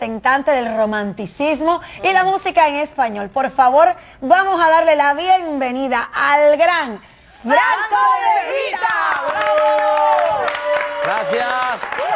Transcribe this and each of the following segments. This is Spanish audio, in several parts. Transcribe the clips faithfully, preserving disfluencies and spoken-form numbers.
representante del romanticismo y la música en español. Por favor, vamos a darle la bienvenida al gran Franco De Vita. ¡Bravo! Gracias.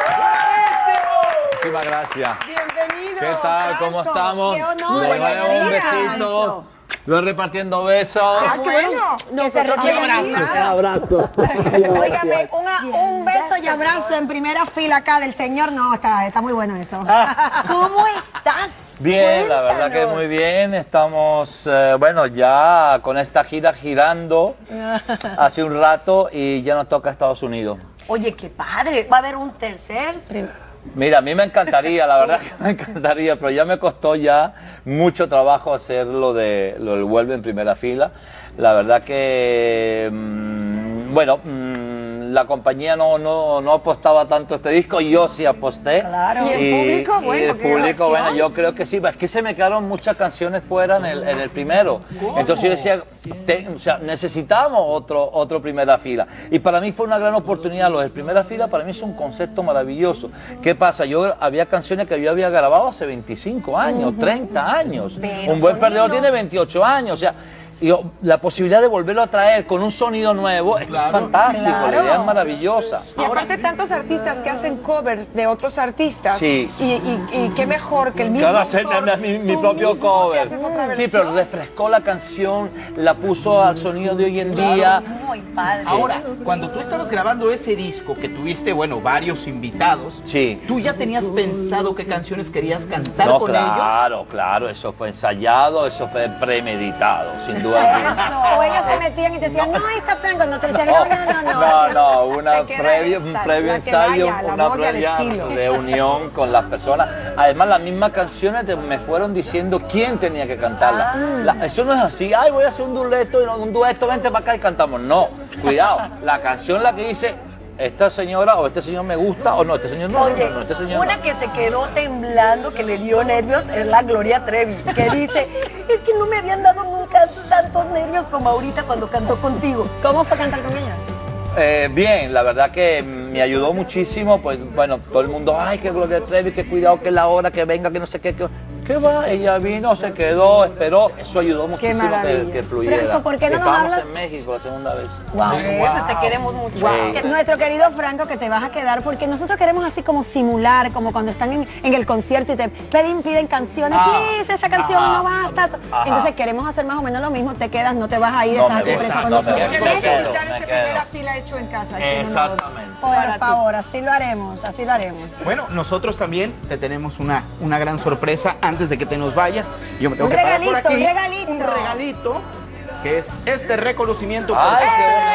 Muchísimas gracias. Bienvenido. ¿Qué tal? ¿Cómo Franco? estamos? Qué honor. Le doy un Bienvenido. besito. Yo repartiendo besos. Ah, bueno. Que se repita. Un abrazo. Óigame, una- un beso y abrazo en primera fila acá del señor. No, está, está muy bueno eso. ¿Cómo estás? Bien, la verdad que muy bien. Estamos, eh, bueno, ya con esta gira girando hace un rato y ya nos toca Estados Unidos. Oye, qué padre. Va a haber un tercer. Mira, a mí me encantaría, la verdad que me encantaría, pero ya me costó ya mucho trabajo hacer lo, de, lo del Vuelve en primera fila. La verdad que, mmm, bueno, mmm, la compañía no, no, no apostaba tanto este disco, yo sí aposté. Claro. Y, ¿Y el público? y Bueno, el qué público, bueno, reacción. yo creo que sí, es que se me quedaron muchas canciones fuera en el, en el primero. Entonces yo decía, te- o sea, necesitamos otro, otro primera fila. Y para mí fue una gran oportunidad. Lo de primera fila para mí es un concepto maravilloso. ¿Qué pasa? Yo había canciones que yo había grabado hace veinticinco años, treinta años. Pero Un buen sonido. perdedor tiene veintiocho años. O sea, yo, la posibilidad de volverlo a traer con un sonido nuevo es fantástico, la idea es maravillosa. Y aparte tantos artistas que hacen covers de otros artistas. Sí. Y, y- y qué mejor que el mismo Claro, hacer autor, mi, mi tú propio mismo cover. si haces otra Sí, pero versión. refrescó la canción, la puso al sonido de hoy en día. Muy padre. Ahora, cuando tú estabas grabando ese disco, que tuviste, bueno, varios invitados, Sí. ¿tú ya tenías pensado qué canciones querías cantar No, con ellos? claro, claro, eso fue ensayado, eso fue premeditado, sin duda alguna. O ellos se metían y te decían, no, ahí está Franco, no te decían, no, no, no, no. No, no, una Te queda previo, esta, un previo la que ensayo, vaya, la una voz y el previa estilo. reunión con las personas. Además, las mismas canciones te- me fueron diciendo quién tenía que cantarla. La- eso no es así, ay, voy a hacer un dueto, y no, un dueto, vente para acá y cantamos. No, cuidado, la canción la que dice, esta señora o este señor me gusta, o no, este señor no, Oye, no, no, este señor una no. que se quedó temblando, que le dio nervios, es la Gloria Trevi, que dice, es que no me habían dado nunca tantos nervios como ahorita cuando cantó contigo. ¿Cómo fue cantar con ella? Eh, bien, la verdad que me ayudó muchísimo, pues bueno, todo el mundo, ay, que Gloria Trevi, que cuidado, que la hora, que venga, que no sé qué, que, ¿qué va? Ella vino, se quedó, esperó, eso ayudó muchísimo que, maravilla. que fluyera. Franco, ¿por qué no nos Estábamos hablas? en México la segunda vez. Wow. Eh, pues te queremos mucho. Wow. Que nuestro querido Franco, que te vas a quedar, porque nosotros queremos así como simular, como cuando están en, en el concierto y te piden, piden canciones, Ah, please, esta canción ajá, no basta. ajá. Entonces queremos hacer más o menos lo mismo, te quedas, no te vas a ir, No estás me aquí voy, presa con no me nosotros. voy. Tienes que quedo, invitar me este quedo. primera fila hecho en casa. que no- Exactamente. Por favor, así lo haremos, así lo haremos. Bueno, nosotros también te tenemos una, una gran sorpresa antes de que te nos vayas. Yo me tengo Un que parar por regalito, aquí. un regalito. Un regalito, que es este reconocimiento por ¡Ay,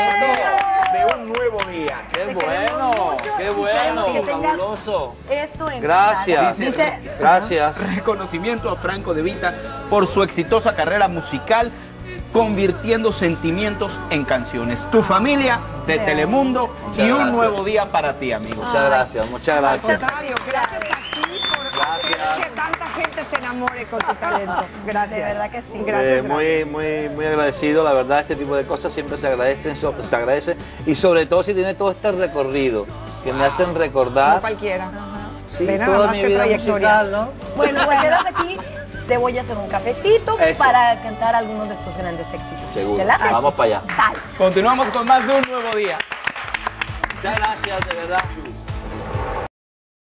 qué de un nuevo día. ¡Qué Te bueno! queremos mucho ¡Qué y bueno! queremos que tengas ¡Fabuloso! Esto en Gracias, casa. Dice- gracias. Reconocimiento a Franco De Vita por su exitosa carrera musical, convirtiendo sentimientos en canciones. Tu familia de Telemundo Muchas y un gracias. nuevo día para ti, amigo. Muchas gracias, muchas gracias. Contrario, gracias a ti por hacer que tanta gente se enamore con tu talento. Gracias. De verdad que sí. Gracias, Eh, gracias. muy, muy, muy agradecido, la verdad, este tipo de cosas siempre se agradecen, so- se agradece y sobre todo si tiene todo este recorrido que me hacen recordar No cualquiera. sí, Ve nada toda más mi que vida trayectoria. musical, ¿no? Bueno, te quedas aquí, te voy a hacer un cafecito Eso. para cantar algunos de estos grandes éxitos. Seguro. ¿Te late? Vamos para allá. Sal. Continuamos con más de un nuevo día. Muchas gracias, de verdad.